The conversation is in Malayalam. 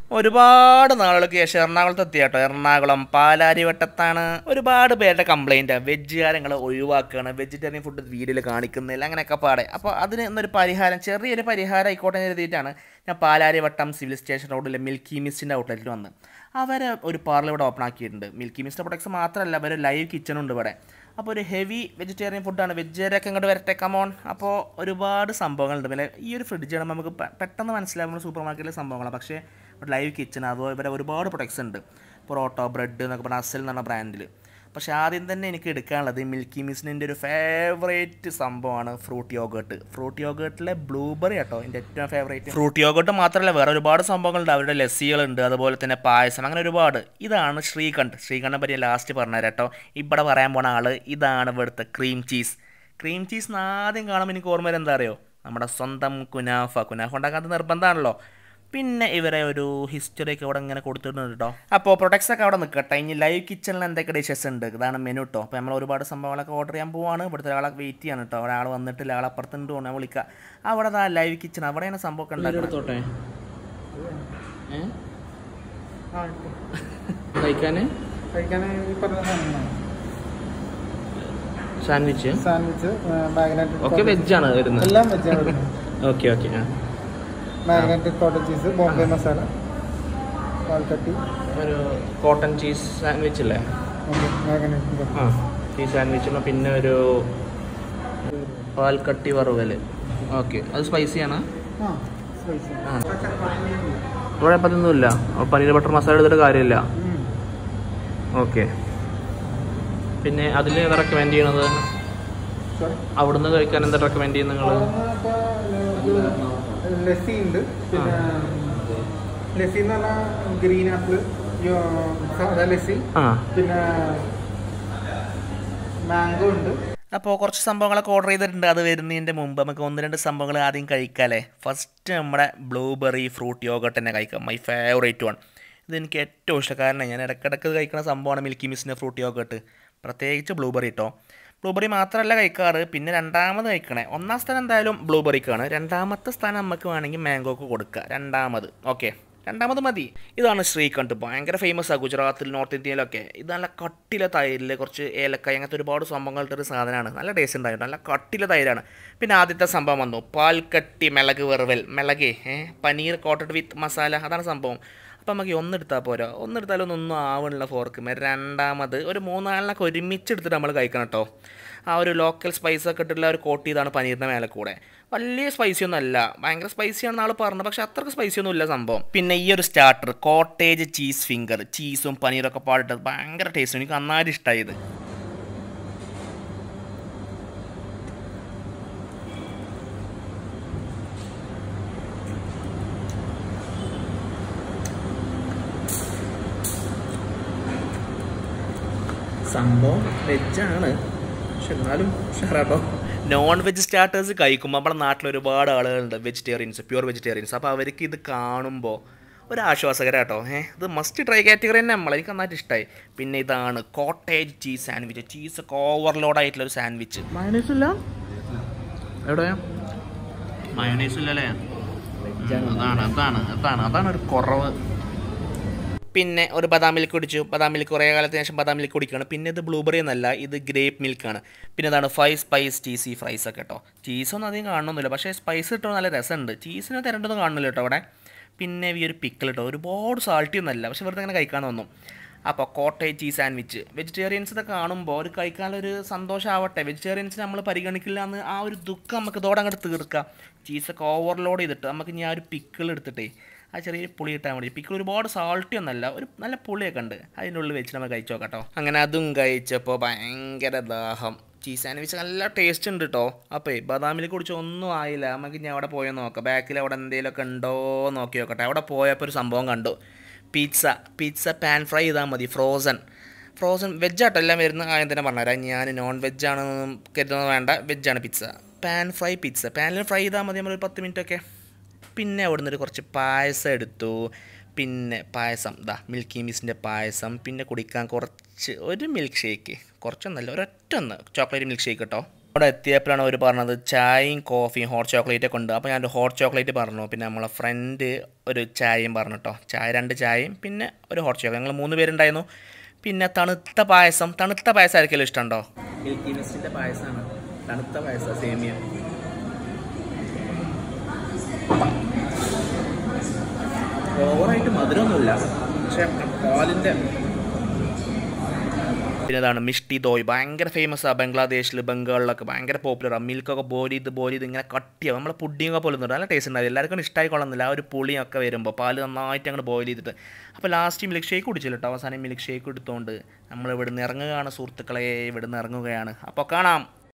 ഒരുപാട് നാളുകൾക്ക് ശേഷം എറണാകുളത്ത് എത്തിയ കേട്ടോ. എറണാകുളം പാലാരിവട്ടത്താണ്. ഒരുപാട് പേരുടെ കംപ്ലൈൻറ്റ് വെജുകാരങ്ങൾ ഒഴിവാക്കുകയാണ്, വെജിറ്റേറിയൻ ഫുഡ് വീഡിയോയിൽ കാണിക്കുന്നില്ല, അങ്ങനെയൊക്കെ പാടെ. അപ്പോൾ അതിന് എന്നൊരു പരിഹാരം, ചെറിയൊരു പരിഹാരം ആയിക്കോട്ടെ എന്ന് എഴുതിയിട്ടാണ് ഞാൻ പാലാരിവട്ടം സിവിൽ സ്റ്റേഷൻ റോഡിലെ മിൽക്കി മിസ്റ്റിൻ്റെ ഔട്ട്ലെറ്റിൽ വന്ന്. അവർ ഒരു പാർലർ ഇവിടെ ഓപ്പൺ ആക്കിയിട്ടുണ്ട്. മിൽക്കി മിസ്റ്റ് പ്രൊഡക്ട്സ് മാത്രമല്ല, അവർ ലൈവ് കിച്ചണുണ്ട് ഇവിടെ. അപ്പോൾ ഒരു ഹെവി വെജിറ്റേറിയൻ ഫുഡാണ്. വെജിറ്റേറിയനൊക്കെ ഇങ്ങോട്ട് വരട്ടെ, കമോൺ. അപ്പോൾ ഒരുപാട് സംഭവങ്ങളുണ്ട്. പിന്നെ ഈ ഒരു ഫ്രിഡ്ജാണ് നമുക്ക് പെട്ടെന്ന് മനസ്സിലാവുന്ന സൂപ്പർ മാർക്കറ്റിലെ സംഭവങ്ങളാണ്. പക്ഷേ ലൈവ് കിച്ചൺ അതുപോലെ ഇവരെ ഒരുപാട് പ്രൊഡക്ട്സ് ഉണ്ട്. പൊറോട്ടോ, ബ്രെഡ് എന്നൊക്കെ പറഞ്ഞാൽ അസൽ എന്ന് പറഞ്ഞ ബ്രാൻഡിൽ. പക്ഷേ ആദ്യം തന്നെ എനിക്ക് എടുക്കാനുള്ളത് മിൽക്കി മിസ്റ്റിൻ്റെ ഒരു ഫേവറേറ്റ് സംഭവമാണ് ഫ്രൂട്ട് യോഗേർട്ട്. ഫ്രൂട്ട് യോഗേർട്ടിലെ ബ്ലൂബെറി കേട്ടോ എൻ്റെ ഏറ്റവും ഫേവറേറ്റ്. ഫ്രൂട്ട് യോഗേർട്ട് മാത്രമല്ല, വേറെ ഒരുപാട് സംഭവങ്ങളുണ്ട്. അവരുടെ ലസ്സികളുണ്ട്, അതുപോലെ തന്നെ പായസം, അങ്ങനെ ഒരുപാട്. ഇതാണ് ശ്രീകണ്ഠനെ പറ്റി ലാസ്റ്റ് പറഞ്ഞുതരാം കേട്ടോ. ഇവിടെ പറയാൻ പോണ ആൾ ഇതാണ് ഇവിടുത്തെ ക്രീം ചീസ്. ക്രീം ചീസ് ആദ്യം കാണുമ്പോൾ എനിക്ക് ഓർമ്മ വരും, എന്താ അറിയോ, നമ്മുടെ സ്വന്തം കുനാഫ ഉണ്ടാക്കാത്ത നിർബന്ധമാണല്ലോ. പിന്നെ ഇവരെ ഒരു ഹിസ്റ്ററിയൊക്കെ ഇവിടെ ഇങ്ങനെ കൊടുത്തിട്ടുണ്ട് കേട്ടോ. അപ്പോൾ പ്രൊഡക്ട്സൊക്കെ അവിടെ നിൽക്കട്ടെ. ഇനി ലൈവ് കിച്ചണിൽ എന്തൊക്കെ ഡിഷസ് ഉണ്ട്, ഇതാണ് മെനു കേട്ടോ. അപ്പോൾ നമ്മൾ ഒരുപാട് സംഭവങ്ങളൊക്കെ ഓർഡർ ചെയ്യാൻ പോവാണ്. ഇവിടുത്തെ ഒരാളെ വെയിറ്റ് ചെയ്യാണ് കേട്ടോ. ഒരാൾ വന്നിട്ടില്ല, ആൾ അപ്പുറത്തുണ്ട് ഞാൻ വിളിക്കുക. അവിടെ ആ ലൈവ് കിച്ചൺ അവിടെയാണ് സംഭവമൊക്കെ ഉണ്ടാക്കത്തോട്ടെ. സാൻഡ്വിച്ച് ഓക്കെ, വെജാണ് വരുന്നത്, എല്ലാം വെജാണ്. Okay okay. Magnetic cotton cheese, Bombay masala, പാൽക്കട്ടി, ഒരു കോട്ടൺ ചീസ് സാൻഡ്വിച്ച് അല്ലേ? ആ, ചീസ് സാൻഡ്വിച്ച്. പിന്നെ ഒരു പാൽക്കട്ടി വറുവൽ. ഓക്കെ, അത് സ്പൈസിയാണ്. ഇവിടെ അപ്പം അതൊന്നുമില്ല, പനീർ ബട്ടർ മസാല എടുത്തിട്ട് കാര്യമില്ല. ഓക്കെ. പിന്നെ അതിൽ ഏതാ റെക്കമെൻഡ് ചെയ്യണത്? അവിടുന്ന് കഴിക്കാൻ എന്താ റെക്കമെൻഡ് ചെയ്യുന്നത് നിങ്ങൾ? ലസ്സി ഉണ്ട്, പിന്നെ ലസ്സി എന്ന് പറഞ്ഞാൽ ഗ്രീൻ ആപ്പിൾ സാധാ ലസ്സി, പിന്നെ മാംഗോ ഉണ്ട്. അപ്പോൾ കുറച്ച് സംഭവങ്ങളൊക്കെ ഓർഡർ ചെയ്തിട്ടുണ്ട്. അത് വരുന്നതിൻ്റെ മുമ്പ് നമുക്ക് 1-2 സംഭവങ്ങൾ ആദ്യം കഴിക്കാമല്ലേ. ഫസ്റ്റ് നമ്മുടെ ബ്ലൂബെറി ഫ്രൂട്ട് യോഗർട്ട് തന്നെ കഴിക്കാം. My favourite one. ഇതെനിക്ക് ഏറ്റവും ഇഷ്ടം. കാരണം ഞാൻ ഇടയ്ക്കിടയ്ക്ക് കഴിക്കുന്ന സംഭവമാണ് മിൽക്കി മിസ്റ്റിൻ്റെ ഫ്രൂട്ട് യോഗർട്ട്, പ്രത്യേകിച്ച് ബ്ലൂബെറി കേട്ടോ. ബ്ലൂബെറി മാത്രമല്ല കഴിക്കാറ്, പിന്നെ രണ്ടാമത് കഴിക്കണേ. ഒന്നാം സ്ഥാനം എന്തായാലും ബ്ലൂബെറിക്കാണ്. രണ്ടാമത്തെ സ്ഥാനം നമുക്ക് വേണമെങ്കിൽ മാംഗോക്ക് കൊടുക്കുക. രണ്ടാമത് ഓക്കെ, രണ്ടാമത് മതി. ഇതാണ് ശ്രീകണ്ഠ്, ഭയങ്കര ഫേമസ് ആണ് ഗുജറാത്തിൽ, നോർത്ത് ഇന്ത്യയിലൊക്കെ. ഇത് നല്ല കട്ടിലെ തൈരിൽ കുറച്ച് ഏലക്കായ അങ്ങനത്തെ ഒരുപാട് സംഭവങ്ങളുടെ സാധനമാണ്. നല്ല ടേസ്റ്റ് ഉണ്ടായിരുന്നു, നല്ല കട്ടിലെ തൈരാണ്. പിന്നെ ആദ്യത്തെ സംഭവം വന്നു പാൽക്കട്ടി മിളക് വെറുവൽ, മിളകേ പനീർ കോട്ടഡ് വിത്ത് മസാല, അതാണ് സംഭവം. അപ്പോൾ നമുക്ക് ഒന്നെടുത്താൽ പോരാ, ഒന്നെടുത്താലൊന്നും ആവണില്ല ഫോർക്ക്. രണ്ടാമത് ഒരു 3-4 ഒരുമിച്ചെടുത്തിട്ട് നമ്മൾ കഴിക്കണം കേട്ടോ. ആ ഒരു ലോക്കൽ സ്പൈസൊക്കെ ഇട്ടിട്ടുള്ള ഒരു കോട്ട് ചെയ്താണ് പനീറിൻ്റെ മേലെ കൂടെ. വലിയ സ്പൈസി ഒന്നും അല്ല, ഭയങ്കര സ്പൈസിയാണെന്ന് ആൾ പറഞ്ഞു, പക്ഷേ അത്രയ്ക്ക് സ്പൈസി ഒന്നും ഇല്ല സംഭവം. പിന്നെ ഈ ഒരു സ്റ്റാർട്ടർ കോട്ടേജ് ചീസ് ഫിംഗർ, ചീസും പനീറൊക്കെ പാടിട്ടത് ഭയങ്കര ടേസ്റ്റ്, എനിക്ക് നന്നായിട്ട് ഇഷ്ടമായത്. സംഭവം വെജാണ്, പക്ഷെ എന്നാലും ഉഷാറാട്ടോ. നോൺ വെജ് സ്റ്റാർട്ടേഴ്സ് കഴിക്കുമ്പോൾ നമ്മുടെ നാട്ടിൽ ഒരുപാട് ആളുകളുണ്ട്, വെജിറ്റേറിയൻസ്, പ്യൂർ വെജിറ്റേറിയൻസ്. അപ്പോൾ അവർക്ക് ഇത് കാണുമ്പോൾ ഒരു ആശ്വാസകരാട്ടോ. ഇത് മസ്റ്റ് ട്രൈ കാറ്റഗറി തന്നെ എനിക്ക് നന്നായിട്ട് ഇഷ്ടമായി. പിന്നെ ഇതാണ് കോട്ടേജ് ചീസ് സാൻഡ്വിച്ച്, ചീസൊക്കെ ഓവർലോഡ് ആയിട്ടുള്ളൊരു സാൻഡ്വിച്ച്. മയണൈസ് ഇല്ല എവിടെ? മയണൈസ് ഇല്ലല്ലേ? അതാണ് ഒരു കുറവ്. പിന്നെ ഒരു ബദാം മിൽക്ക് കുടിച്ചു. ബദാം മിൽക്ക് കുറേ കാലത്തിന് ശേഷം ബദാം മിൽക്ക് കുടിക്കുകയാണ്. പിന്നെ ഇത് ബ്ലൂബെറി എന്നല്ല, ഇത് ഗ്രേപ്പ് മിൽക്കാണ്. പിന്നെ ഇതാണ് 5 സ്പൈസ് ചീസി ഫ്രൈസ് ഒക്കെ കേട്ടോ. ചീസൊന്നും അധികം കാണണമെന്നില്ല, പക്ഷേ സ്പൈസ് ഇട്ടോ നല്ല രസമുണ്ട്. ചീസിന് തരേണ്ടതൊന്നും കാണുന്നില്ല കേട്ടോ അവിടെ. പിന്നെ ഈ ഒരു പിക്കിൾ കേട്ടോ, ഒരുപാട് സാൾട്ടി ഒന്നുമല്ല, പക്ഷെ വെറുതെ അങ്ങനെ കഴിക്കാൻ തോന്നും. അപ്പോൾ കോട്ടേജ് ചീസ് സാൻഡ്വിച്ച് വെജിറ്റേറിയൻസ് ഇതൊക്കെ കാണുമ്പോൾ ഒരു കഴിക്കാനൊരു സന്തോഷമാവട്ടെ. വെജിറ്റേറിയൻസിന് നമ്മൾ പരിഗണിക്കില്ല എന്ന് ആ ഒരു ദുഃഖം നമുക്ക് ഇതോടെ അങ്ങോട്ട് തീർക്കാം. ചീസൊക്കെ ഓവർലോഡ് ചെയ്തിട്ട് നമുക്ക് ഇനി ആ ഒരു പിക്കിൾ എടുത്തിട്ടേ ആ ചെറിയൊരു പുളി ഇട്ടാൽ മതി. പിക്കിൾ ഒരുപാട് സാൾട്ടി ഒന്നല്ല, ഒരു നല്ല പുളിയൊക്കെ ഉണ്ട്. അതിൻ്റെ ഉള്ളിൽ വെച്ച് നമ്മൾ കഴിച്ചു നോക്കാം കേട്ടോ. അങ്ങനെ അതും കഴിച്ചപ്പോൾ ഭയങ്കര ദാഹം. ചീസ് സാൻഡ്വിച്ച് നല്ല ടേസ്റ്റ് ഉണ്ട് കേട്ടോ. അപ്പോൾ ബദാമിൽ കുടിച്ച് ഒന്നും ആയില്ല, നമുക്ക് ഇനി അവിടെ പോയി നോക്കാം. ബാക്കിൽ അവിടെ എന്തെങ്കിലുമൊക്കെ ഉണ്ടോ നോക്കി നോക്കട്ടെ. അവിടെ പോയപ്പോൾ ഒരു സംഭവം കണ്ടു, പിസ്സ പാൻ ഫ്രൈ ചെയ്താൽ മതി, ഫ്രോസൺ വെജാട്ടോ എല്ലാം വരുന്ന കാര്യം തന്നെ പറഞ്ഞുതരാം. ഞാൻ നോൺ വെജാണെന്ന് കരുതുന്നത് വേണ്ട, വെജാണ് പിസ്സ. പാൻ ഫ്രൈ പിസ്സ പാനിൽ ഫ്രൈ ചെയ്താൽ മതി നമ്മളൊരു 10 മിനിറ്റൊക്കെ. പിന്നെ അവിടെ നിന്നൊരു കുറച്ച് പായസം എടുത്തു. പിന്നെ പായസം മിൽക്കി മിസ്റ്റിൻ്റെ പായസം. പിന്നെ കുടിക്കാൻ ഒരു മിൽക്ക് ഷേക്ക്, കുറച്ചൊന്നല്ല ഒരൊറ്റ ചോക്ലേറ്റ് മിൽക്ക് ഷേക്ക് കേട്ടോ. അവിടെ എത്തിയപ്പോഴാണ് അവർ പറഞ്ഞത് ചായയും കോഫിയും ഹോട്ട് ചോക്ലേറ്റൊക്കെ ഉണ്ട്. അപ്പോൾ ഞാനൊരു ഹോട്ട് ചോക്ലേറ്റ് പറഞ്ഞു. പിന്നെ നമ്മളെ ഫ്രണ്ട് ഒരു ചായയും പറഞ്ഞു കേട്ടോ. 2 ചായയും പിന്നെ ഒരു ഹോട്ട് ചോക്ലേറ്റ്. ഞങ്ങൾ 3 പേരുണ്ടായിരുന്നു. പിന്നെ തണുത്ത പായസം ആയിരിക്കും ഇഷ്ടമുണ്ടോ? മിൽക്കി മിസ്റ്റിൻ്റെ പായസമാണ്. തണുത്ത പായസം സേമിയ. ഓവറായിട്ട് മധുരമൊന്നുമില്ല, പക്ഷേ പാലിൻ്റെ. പിന്നെ അതാണ് മിഷ്ടി ദോയ്, ഭയങ്കര ഫേമസാണ് ബംഗ്ലാദേശിൽ, ബംഗാളിലൊക്കെ ഭയങ്കര പോപ്പുലറാണ്. മിൽക്കൊക്കെ ബോയിൽ ചെയ്ത് ഇങ്ങനെ കട്ടിയാവും. നമ്മളെ പുഡിങ്ങൊക്കെ പോലെ നല്ല ടേസ്റ്റ് ഉണ്ടാവും. എല്ലാവർക്കും ഇഷ്ടമായിക്കൊള്ളുന്നില്ല ആ ഒരു പുളിയൊക്കെ വരുമ്പോൾ. പാല് നന്നായിട്ട് അങ്ങോട്ട് ബോയിൽ ചെയ്തിട്ട്. അപ്പോൾ ലാസ്റ്റ് മിൽക്ക് ഷേക്ക് കുടിച്ചില്ല കേട്ടോ. അവസാനം മിൽക്ക് ഷേക്ക് എടുത്തുകൊണ്ട് നമ്മൾ ഇവിടുന്ന് ഇറങ്ങുകയാണ് സുഹൃത്തുക്കളെ, ഇവിടുന്ന് ഇറങ്ങുകയാണ്. അപ്പോൾ കാണാം.